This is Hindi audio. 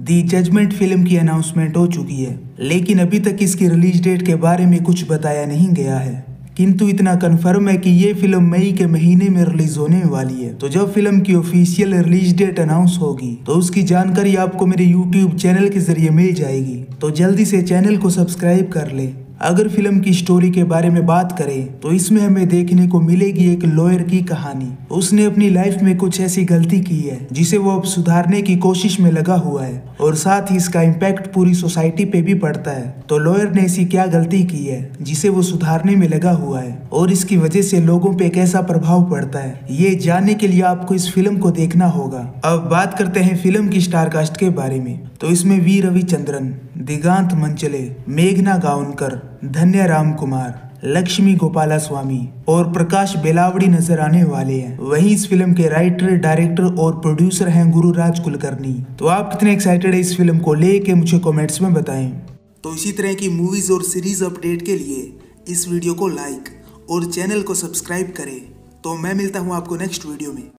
दी जजमेंट फिल्म की अनाउंसमेंट हो चुकी है, लेकिन अभी तक इसकी रिलीज डेट के बारे में कुछ बताया नहीं गया है। किंतु इतना कंफर्म है कि ये फिल्म मई के महीने में रिलीज होने वाली है। तो जब फिल्म की ऑफिशियल रिलीज डेट अनाउंस होगी तो उसकी जानकारी आपको मेरे यूट्यूब चैनल के जरिए मिल जाएगी। तो जल्दी से चैनल को सब्सक्राइब कर ले। अगर फिल्म की स्टोरी के बारे में बात करें तो इसमें हमें देखने को मिलेगी एक लॉयर की कहानी। उसने अपनी लाइफ में कुछ ऐसी गलती की है जिसे वो अब सुधारने की कोशिश में लगा हुआ है और साथ ही इसका इम्पैक्ट पूरी सोसाइटी पे भी पड़ता है। तो लॉयर ने ऐसी क्या गलती की है जिसे वो सुधारने में लगा हुआ है और इसकी वजह से लोगों पे कैसा प्रभाव पड़ता है, ये जानने के लिए आपको इस फिल्म को देखना होगा। अब बात करते हैं फिल्म की स्टार कास्ट के बारे में। तो इसमें वी रविचंद्रन, दिगांत मंचले, मेघना गावनकर, धन्य राम कुमार, लक्ष्मी गोपाला स्वामी और प्रकाश बेलावड़ी नजर आने वाले हैं। वहीं इस फिल्म के राइटर, डायरेक्टर और प्रोड्यूसर हैं गुरुराज कुलकर्णी। तो आप कितने एक्साइटेड है इस फिल्म को लेके मुझे कमेंट्स में बताएं। तो इसी तरह की मूवीज और सीरीज अपडेट के लिए इस वीडियो को लाइक और चैनल को सब्सक्राइब करें। तो मैं मिलता हूँ आपको नेक्स्ट वीडियो में।